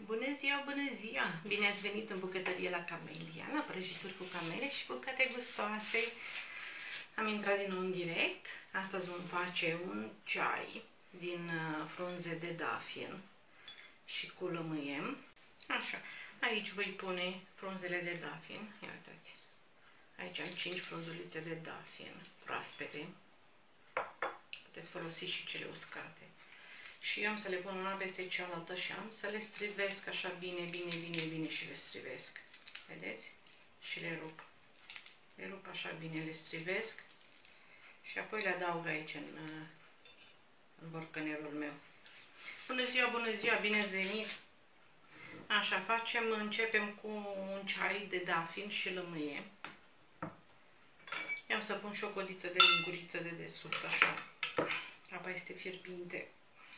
Bună ziua, bună ziua! Bine ați venit în bucătărie la Camelia, la prăjituri cu camele și bucate gustoase. Am intrat din nou în direct. Astăzi vom face un ceai din frunze de dafin și cu lămâie. Așa, aici voi pune frunzele de dafin. Ia uitați. Aici am 5 frunzulițe de dafin proaspete. Puteți folosi și cele uscate. Și eu am să le pun una peste cealaltă și am să le strivesc așa bine și le strivesc. Vedeți? Și le rup. Le rup așa bine, le strivesc și apoi le adaug aici în borcănerul meu. Bună ziua, bine ați venit! Așa, începem cu un ceai de dafin și lămâie. Eu am să pun și o codiță de linguriță de desubt, așa. Apa este fierbinte.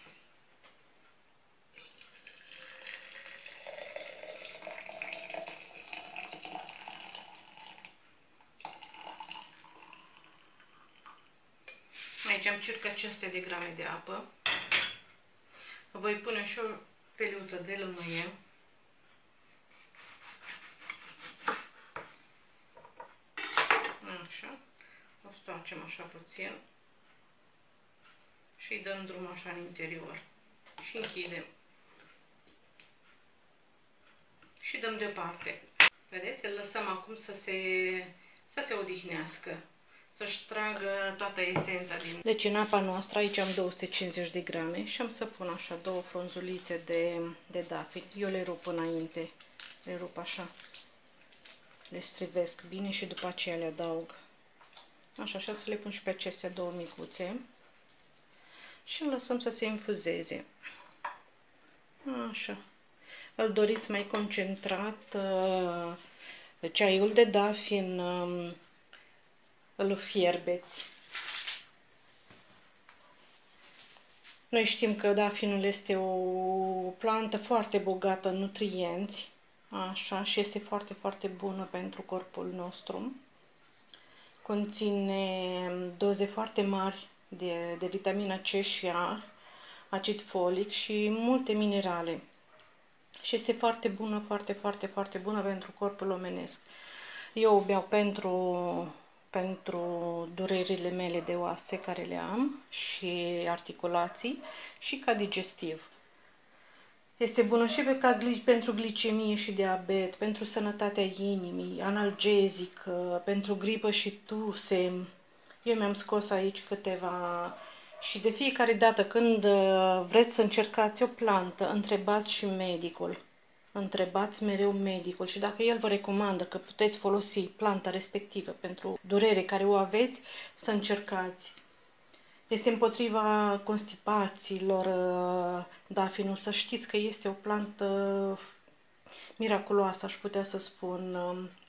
Aici am circa 500 de grame de apă. Voi pune și o peliuță de lămâie. Așa. O stoarcem așa puțin. Și îi dăm drum așa în interior. Și închidem. Și dăm deoparte. Vedeți? Îl lăsăm acum să se odihnească. Să-și tragă toată esența din... Deci în apa noastră, aici am 250 de grame și am să pun așa 2 frunzulițe de dafin. Eu le rup înainte. Le rup așa. Le strivesc bine și după aceea le adaug. Așa să le pun și pe acestea 2 micuțe. Și îl lăsăm să se infuzeze. Așa. Îl doriți mai concentrat, ceaiul de dafin, îl fierbeți. Noi știm că dafinul este o plantă foarte bogată în nutrienți, așa, și este foarte, foarte bună pentru corpul nostru. Conține doze foarte mari de vitamina C și A, acid folic și multe minerale. Și este foarte bună, foarte bună pentru corpul omenesc. Eu o beau pentru durerile mele de oase care le am și articulații și ca digestiv. Este bună și pentru glicemie și diabet, pentru sănătatea inimii, analgezic, pentru gripă și tuse. Eu mi-am scos aici câteva și de fiecare dată când vreți să încercați o plantă, întrebați și medicul. Întrebați mereu medicul și dacă el vă recomandă că puteți folosi planta respectivă pentru durere care o aveți, să încercați. Este împotriva constipațiilor, dafinul, să știți că este o plantă miraculoasă, aș putea să spun.